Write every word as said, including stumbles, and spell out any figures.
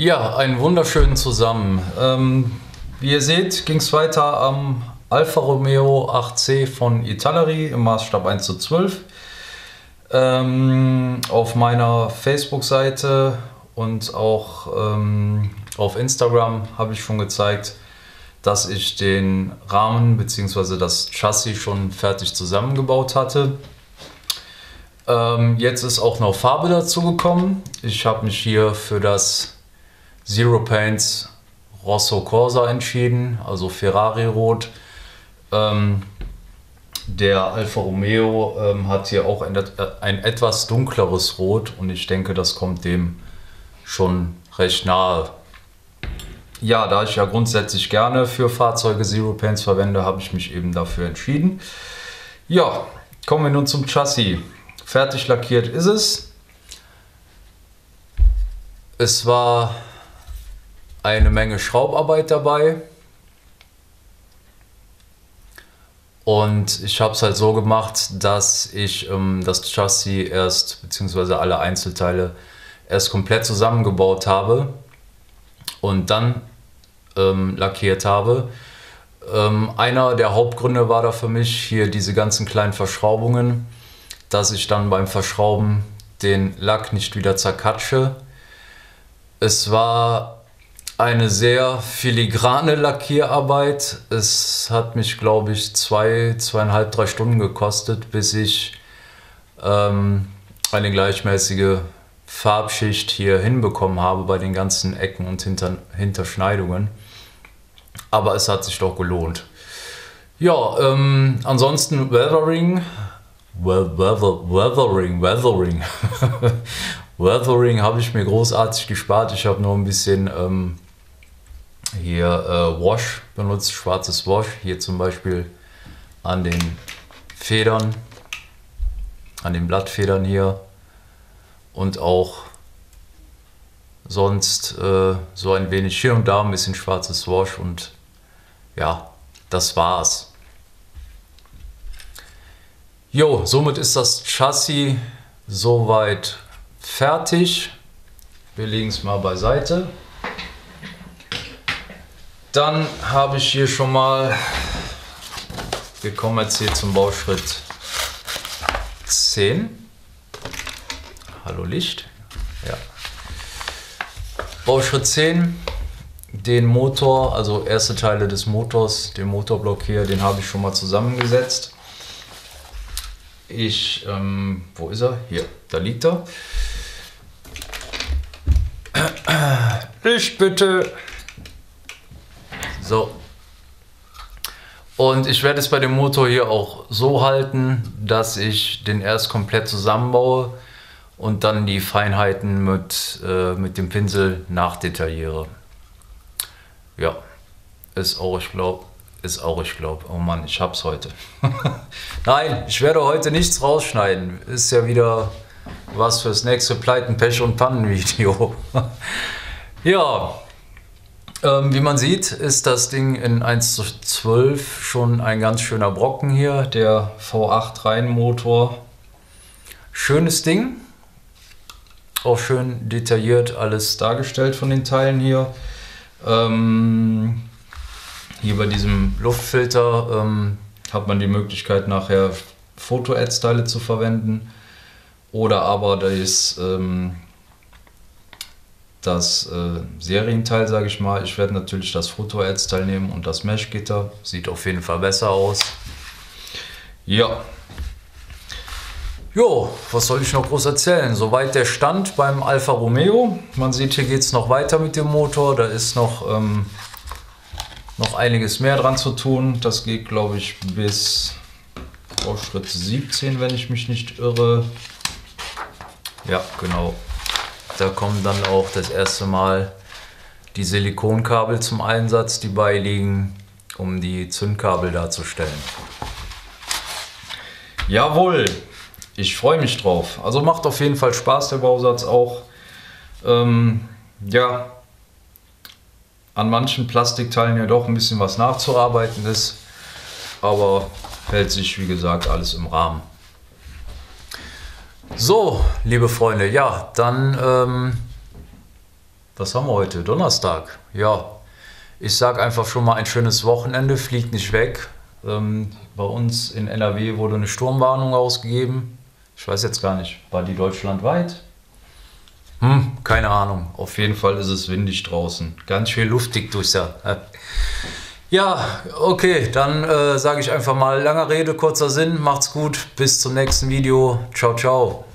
Ja, einen wunderschönen zusammen. Ähm, wie ihr seht, ging es weiter am Alfa Romeo acht C von Italeri im Maßstab eins zu zwölf. Ähm, auf meiner Facebook-Seite und auch ähm, auf Instagram habe ich schon gezeigt, dass ich den Rahmen bzw. das Chassis schon fertig zusammengebaut hatte. Ähm, jetzt ist auch noch Farbe dazu gekommen. Ich habe mich hier für das Zero Paints Rosso Corsa entschieden, also Ferrari Rot. Ähm, der Alfa Romeo ähm, hat hier auch ein, ein etwas dunkleres Rot und ich denke, das kommt dem schon recht nahe. Ja, da ich ja grundsätzlich gerne für Fahrzeuge Zero Paints verwende, habe ich mich eben dafür entschieden. Ja, kommen wir nun zum Chassis. Fertig lackiert ist es. Es war eine Menge Schraubarbeit dabei. Und ich habe es halt so gemacht, dass ich ähm, das Chassis erst, beziehungsweise alle Einzelteile, erst komplett zusammengebaut habe und dann ähm, lackiert habe. Ähm, einer der Hauptgründe war da für mich hier diese ganzen kleinen Verschraubungen, dass ich dann beim Verschrauben den Lack nicht wieder zerkatsche. Es war eine sehr filigrane Lackierarbeit. Es hat mich, glaube ich, zwei, zweieinhalb, drei Stunden gekostet, bis ich ähm, eine gleichmäßige Farbschicht hier hinbekommen habe bei den ganzen Ecken und Hinter Hinterschneidungen. Aber es hat sich doch gelohnt. Ja, ähm, ansonsten Weathering. Well, weather, weathering, weathering. Weathering habe ich mir großartig gespart. Ich habe nur ein bisschen ähm, hier äh, Wash benutzt, schwarzes Wash. Hier zum Beispiel an den Federn, an den Blattfedern hier. Und auch sonst äh, so ein wenig hier und da ein bisschen schwarzes Wash. Und ja, das war's. Jo, somit ist das Chassis soweit fertig. Wir legen es mal beiseite. Dann habe ich hier schon mal, wir kommen jetzt hier zum Bauschritt zehn. Hallo Licht. Ja. Bauschritt zehn. Den Motor, also erste Teile des Motors, den Motorblock hier, den habe ich schon mal zusammengesetzt. Ich, ähm, wo ist er? Hier, da liegt er. Licht bitte. So. Und ich werde es bei dem Motor hier auch so halten, dass ich den erst komplett zusammenbaue und dann die Feinheiten mit, äh, mit dem Pinsel nachdetailliere. Ja, ist auch, ich glaube, ist auch, ich glaube. Oh Mann, ich hab's heute. Nein, ich werde heute nichts rausschneiden. Ist ja wieder was fürs nächste Pleiten, Pech und Pannen Video. Ja, ähm, wie man sieht, ist das Ding in eins zu zwölf schon ein ganz schöner Brocken hier. Der V acht Reihenmotor. Schönes Ding. Auch schön detailliert alles dargestellt von den Teilen hier. Ähm, Hier bei diesem Luftfilter ähm, hat man die Möglichkeit nachher Foto-Ads-Teile zu verwenden oder aber das, ähm, das äh, Serienteil, sage ich mal. Ich werde natürlich das Foto-Ads-Teil nehmen und das Mesh-Gitter. Sieht auf jeden Fall besser aus. Ja. Jo, was soll ich noch groß erzählen? Soweit der Stand beim Alfa Romeo. Man sieht, hier geht es noch weiter mit dem Motor. Da ist noch... Ähm, noch einiges mehr dran zu tun. Das geht, glaube ich, bis Schritt siebzehn, wenn ich mich nicht irre. Ja, genau. Da kommen dann auch das erste Mal die Silikonkabel zum Einsatz, die beiliegen, um die Zündkabel darzustellen. Jawohl, ich freue mich drauf. Also macht auf jeden Fall Spaß, der Bausatz auch. Ähm, ja, an manchen Plastikteilen ja doch ein bisschen was nachzuarbeiten ist, aber hält sich, wie gesagt, alles im Rahmen. So, liebe Freunde, ja, dann ähm, was haben wir heute? Donnerstag. Ja, ich sage einfach schon mal ein schönes Wochenende, fliegt nicht weg. Ähm, bei uns in N R W wurde eine Sturmwarnung ausgegeben. Ich weiß jetzt gar nicht, war die deutschlandweit? Hm, keine Ahnung. Auf jeden Fall ist es windig draußen. Ganz schön luftig durchs Jahr. Ja, okay, dann äh, sage ich einfach mal, langer Rede, kurzer Sinn. Macht's gut, bis zum nächsten Video. Ciao, ciao.